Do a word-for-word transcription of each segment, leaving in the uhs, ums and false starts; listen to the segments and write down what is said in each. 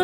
firma.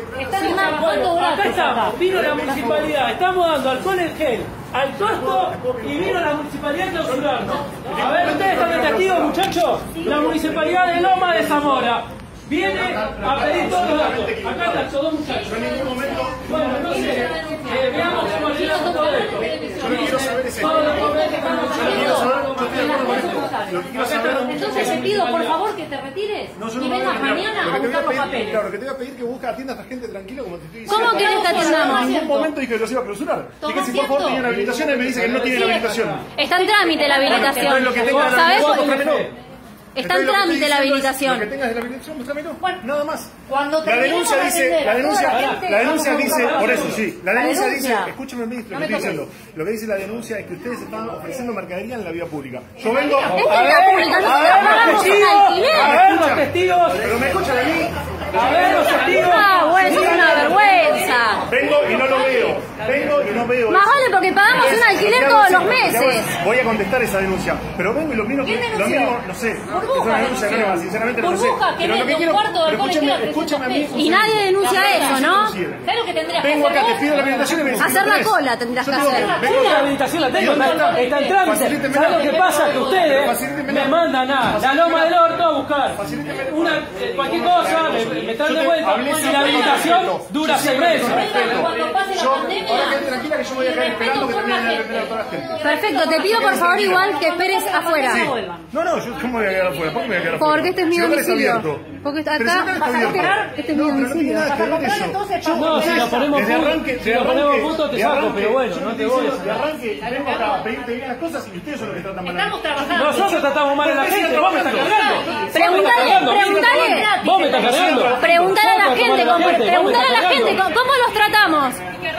Firma, ¿cuánto dura? Acá estamos, vino la municipalidad, estamos dando alcohol en gel, al costo, y vino la municipalidad a clausurarnos. A ver, ustedes están de testigos, muchachos. La municipalidad de Loma de Zamora viene a pedir todos los datos. Acá están estos dos muchachos. Yo en ningún momento. Bueno, entonces, eh, veamos cómo llega todo esto. Yo lo que quiero saber es esto. Todos los papeles que están Yo lo quiero saber, yo estoy de acuerdo con esto. Lo que quiero saber. Entonces te pido por favor que te retires No, yo no y me voy a vengas retirar. mañana Lo a que te voy buscar los pedir- papeles. Claro, lo que te voy a pedir es que busques, atiendas a esta gente tranquilo como te estoy diciendo. ¿Cómo querés que atendamos? En ningún momento dije que los iba a clausurar. Dije si por favor tenía una habilitación y me dice que no tiene la habilitación. Está en trámite la habilitación. Entonces lo que tenga de la ¿Sabes? habilitación, mostrámelo. Está en Entonces, lo que trámite estoy la diciendo es, habilitación. Lo que tengas de la habilitación, mostrámelo. Nada más. Cuando La terminemos denuncia de dice, atender la a toda denuncia, la gente, la denuncia vamos a dice, buscar por eso datos. sí, la La denuncia dice, denuncia. escúchame lo que No estoy me toques. diciendo, lo que dice la denuncia es que ustedes están ofreciendo mercadería en la vía pública. Yo vengo, Esta a es la ver, pública, a nosotros ver, pagamos los un testigos, alquiler. A ver los testigos, pero me escuchan a mí, a ver los testigos. Ah, bueno, eso es una vergüenza. vengo y no lo veo, vengo y no veo. Más eso. vale porque pagamos un alquiler Lo que hago todos es- los lo que hago meses. es- Voy a contestar esa denuncia, pero vengo y lo miro, ¿Quién lo denunció? mismo, no sé, es Burbuja una denuncia denunció. nueva, sinceramente no lo sé. Burbuja, que Pero lo vende que un quiero, cuarto de pero alcohol escúchame, entero a escúchame a mí. trescientos pesos. Y nadie denuncia eso, ¿no? ¿Sabes lo que tendrías que Vengo hacer acá, te vos? pido la habilitación y me dices Hacer que la tenés. cola tendrías Yo que tengo- hacer. vengo- La habilitación la tengo, está, está en trámite. Facilíteme. ¿Sabes lo que pasa? Que ustedes Facilíteme. me mandan a la Loma del Orto a buscar una, eh, cualquier cosa, me, me traen de vuelta Hablé y siempre la con habilitación respeto. dura Yo seis siempre meses. con respeto. Cuando pase la Yo, pandemia, ahora quédate tranquila que yo voy a quedar esperando que termine de atender a toda la gente. Perfecto, te pido por favor igual que esperes afuera. No, no, yo cómo voy a quedar afuera, ¿por qué me voy a quedar afuera? Porque este es mi Si el local está domicilio. abierto. Porque está Pero si el acá, local vas a está esperar, abierto. este es mi No, pero no tiene domicilio. nada que ver eso. entonces, Yo, No, si lo ponemos desde punto, arranque, si lo ponemos punto te de saco, arranque, pero bueno, yo no te estoy voy a diciendo, de arranque vengo acá a pedirte bien las cosas y ustedes son los que tratan mal a mí. estamos trabajando. Nosotros tratamos mal a la gente, vos me estás cargando. Preguntale, preguntale. Vos me estás cargando. Preguntale a la Vos tratás gente, mal a cómo- la gente, vos me preguntale a la estás gente cargando. cómo los tratamos.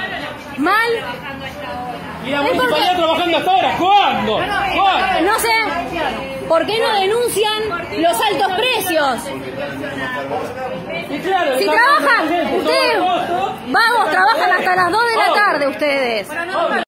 Mal, Y la municipalidad trabajando hasta ahora, ¿cuándo? ¿Cuándo? no sé, ¿por qué no denuncian los altos precios? Y claro, Si le están trabajan, dando a la gente todo ustedes, el costo. vagos, trabajan hasta las dos de la tarde ustedes.